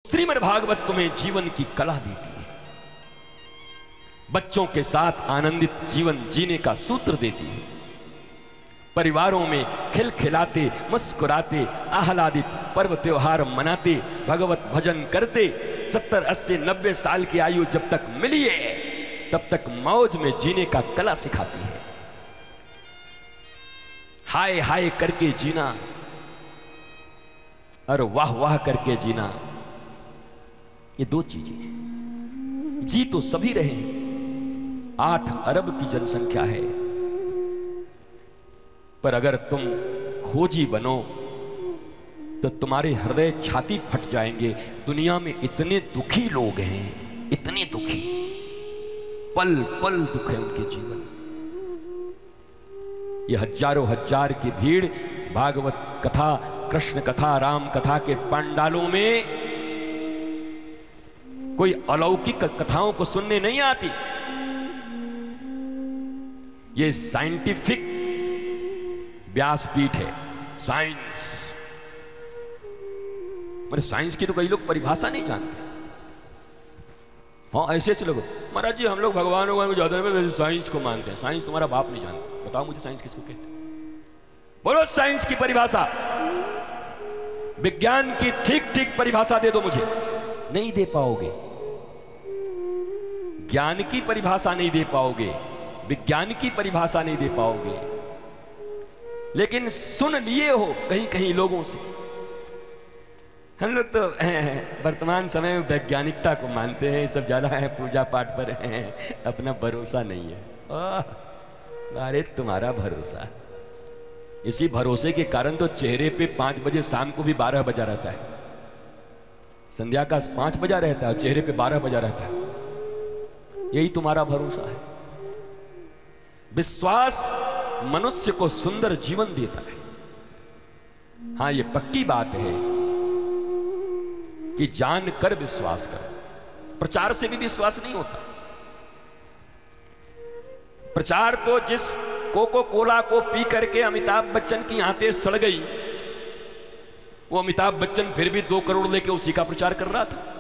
श्रीमद् भागवत तुम्हें जीवन की कला देती है, बच्चों के साथ आनंदित जीवन जीने का सूत्र देती है, परिवारों में खिलखिलाते मुस्कुराते आह्लादित पर्व त्योहार मनाते भगवत भजन करते 70, 80, 90 साल की आयु जब तक मिली है तब तक मौज में जीने का कला सिखाती है। हाय हाय करके जीना और वाह वाह करके जीना, ये दो चीजें हैं। जी तो सभी रहे, 8 अरब की जनसंख्या है, पर अगर तुम खोजी बनो तो तुम्हारे हृदय छाती फट जाएंगे। दुनिया में इतने दुखी लोग हैं, इतने दुखी, पल पल दुख है उनके जीवन। ये हजारों हजार की भीड़ भागवत कथा, कृष्ण कथा, राम कथा के पंडालों में कोई अलौकिक कथाओं को सुनने नहीं आती। ये साइंटिफिक व्यासपीठ है, साइंस। मेरे साइंस की तो कई लोग परिभाषा नहीं जानते। हाँ, ऐसे ऐसे लोग, महाराज जी हम लोग भगवान को ज्यादा नहीं, साइंस को मानते हैं। साइंस तुम्हारा बाप नहीं जानता। बताओ मुझे साइंस किसको कहते हैं? बोलो साइंस की परिभाषा, विज्ञान की ठीक ठीक परिभाषा दे दो मुझे। नहीं दे पाओगे। ज्ञान की परिभाषा नहीं दे पाओगे, विज्ञान की परिभाषा नहीं दे पाओगे। लेकिन सुन लिए हो कहीं कहीं लोगों से। हम लोग तो वर्तमान समय में वैज्ञानिकता को मानते हैं, सब ज्यादा है पूजा पाठ पर हैं, अपना भरोसा नहीं है। अरे तुम्हारा भरोसा, इसी भरोसे के कारण तो चेहरे पे 5 बजे शाम को भी 12 बजा रहता है, संध्या का 5 बजा रहता है और चेहरे पे 12 बजा रहता है। यही तुम्हारा भरोसा है। विश्वास मनुष्य को सुंदर जीवन देता है। हां, ये पक्की बात है कि जान कर विश्वास करो। प्रचार से भी विश्वास नहीं होता। प्रचार तो जिस कोको कोला को पी करके अमिताभ बच्चन की आंतें सड़ गई, वो अमिताभ बच्चन फिर भी 2 करोड़ लेके उसी का प्रचार कर रहा था।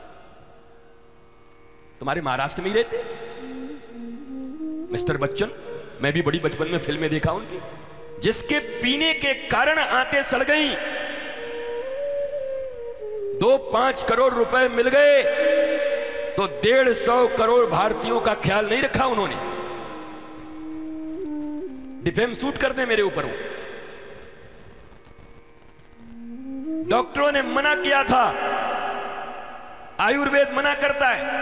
तुम्हारे महाराष्ट्र में ही रहते मिस्टर बच्चन, मैं भी बड़ी बचपन में फिल्में देखा उनकी। जिसके पीने के कारण आंतें सड़ गई, 2-5 करोड़ रुपए मिल गए तो 150 करोड़ भारतीयों का ख्याल नहीं रखा उन्होंने। डिफेम सूट कर दे मेरे ऊपर। वो डॉक्टरों ने मना किया था, आयुर्वेद मना करता है।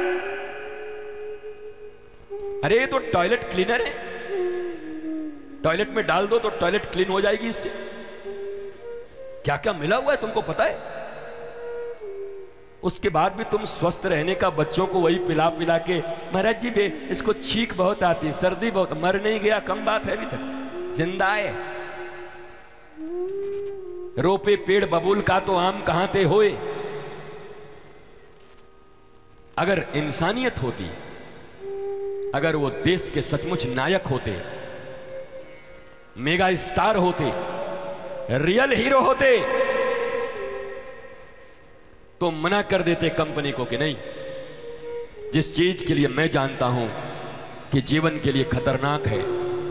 अरे ये तो टॉयलेट क्लीनर है, टॉयलेट में डाल दो तो टॉयलेट क्लीन हो जाएगी इससे। क्या क्या मिला हुआ है तुमको पता है? उसके बाद भी तुम स्वस्थ रहने का बच्चों को वही पिला पिला के, महाराज जी बे इसको छींक बहुत आती है, सर्दी बहुत, मर नहीं गया, कम बात है, अभी तक जिंदा है। रोपे पेड़ बबूल का तो आम कहां थे होए। अगर इंसानियत होती, अगर वो देश के सचमुच नायक होते, मेगा स्टार होते, रियल हीरो होते, तो मना कर देते कंपनी को कि नहीं, जिस चीज के लिए मैं जानता हूं कि जीवन के लिए खतरनाक है,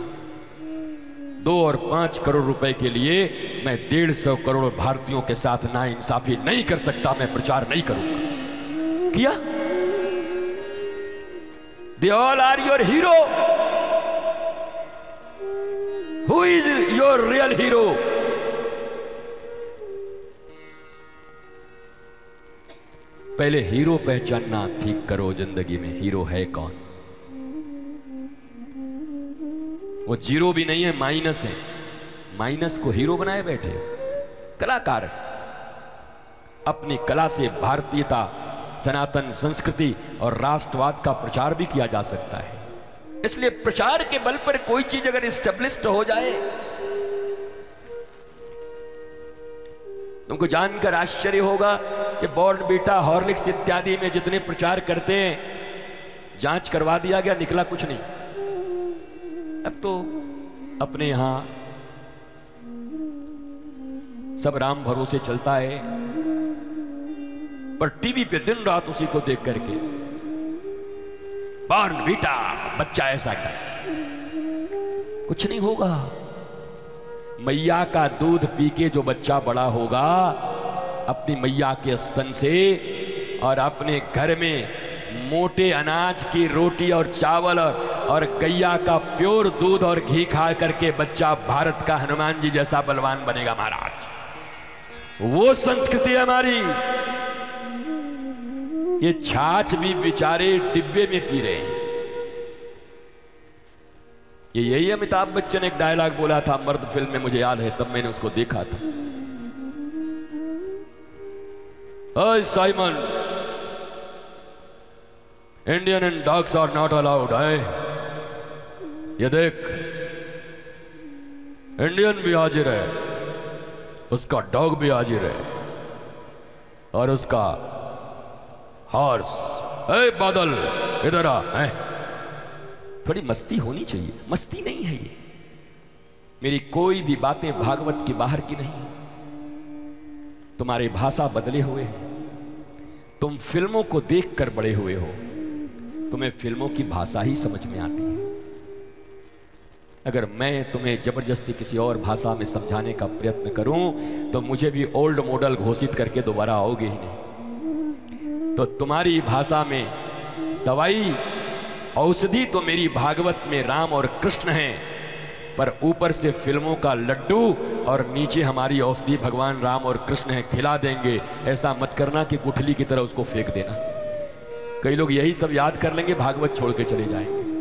2 और 5 करोड़ रुपए के लिए मैं 150 करोड़ भारतीयों के साथ नाइंसाफी नहीं कर सकता, मैं प्रचार नहीं करूंगा। किया। They all are your hero. Who is your real hero? पहले हीरो पहचानना ठीक करो जिंदगी में। हीरो है कौन? वो जीरो भी नहीं है, माइनस है। माइनस को हीरो बनाए बैठे। कलाकार अपनी कला से भारतीयता, सनातन संस्कृति और राष्ट्रवाद का प्रचार भी किया जा सकता है। इसलिए प्रचार के बल पर कोई चीज अगर इस्टेब्लिश्ड हो जाए, तुमको जानकर आश्चर्य होगा कि बॉर्नवीटा, हॉर्लिक्स इत्यादि में जितने प्रचार करते हैं, जांच करवा दिया गया, निकला कुछ नहीं। अब तो अपने यहां सब राम भरोसे चलता है, पर टीवी पे दिन रात उसी को देख करके बॉर्नवीटा बच्चा ऐसा कर, कुछ नहीं होगा। मैया का दूध पी के जो बच्चा बड़ा होगा अपनी मैया के स्तन से, और अपने घर में मोटे अनाज की रोटी और चावल और गैया का प्योर दूध और घी खा करके बच्चा भारत का हनुमान जी जैसा बलवान बनेगा महाराज। वो संस्कृति है हमारी। ये छाछ भी बेचारे डिब्बे में पी रहे हैं। ये यही अमिताभ बच्चन एक डायलॉग बोला था मर्द फिल्म में, मुझे याद है, तब मैंने उसको देखा था। ओए Simon, Indian and dogs are not allowed है। ये देख, इंडियन भी हाजिर है, उसका डॉग भी हाजिर है, और उसका हॉर्स। ए बादल इधर आ। थोड़ी मस्ती होनी चाहिए। मस्ती नहीं है ये। मेरी कोई भी बातें भागवत के बाहर की नहीं। तुम्हारी भाषा बदले हुए हैं। तुम फिल्मों को देखकर बड़े हुए हो, तुम्हें फिल्मों की भाषा ही समझ में आती है। अगर मैं तुम्हें जबरदस्ती किसी और भाषा में समझाने का प्रयत्न करूं तो मुझे भी ओल्ड मॉडल घोषित करके दोबारा आओगे ही नहीं। तो तुम्हारी भाषा में दवाई औषधि तो मेरी भागवत में राम और कृष्ण हैं, पर ऊपर से फिल्मों का लड्डू और नीचे हमारी औषधि भगवान राम और कृष्ण हैं, खिला देंगे। ऐसा मत करना कि गुठली की तरह उसको फेंक देना। कई लोग यही सब याद कर लेंगे, भागवत छोड़ के चले जाएंगे।